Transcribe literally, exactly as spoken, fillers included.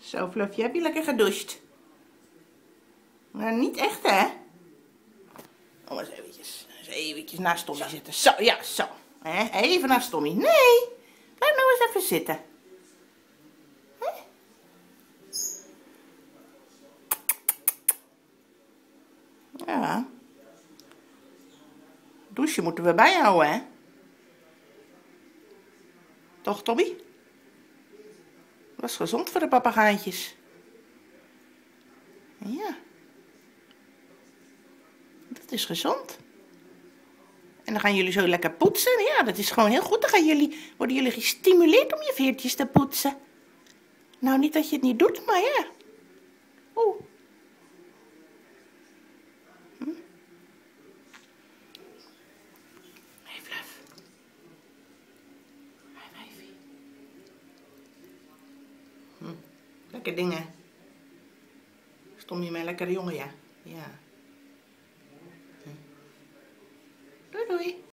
Zo, Fluffy, heb je lekker gedoucht? Maar niet echt, hè? Kom eens eventjes, eens eventjes naast Tommy zitten. Zo, ja, zo. He, even naast Tommy. Nee, blijf nou eens even zitten. He? Ja. Douchen moeten we bijhouden, hè? Toch, Tommy? Dat is gezond voor de papegaaitjes. Ja. Dat is gezond. En dan gaan jullie zo lekker poetsen. Ja, dat is gewoon heel goed. Dan gaan jullie, worden jullie gestimuleerd om je veertjes te poetsen. Nou, niet dat je het niet doet, maar ja. Oeh. Hm. Hey, Fluff. Hey, wijfie. Hm. Lekker dingen. Stom je mij lekker jongen, ja. Ja. Hm. Doei, doei.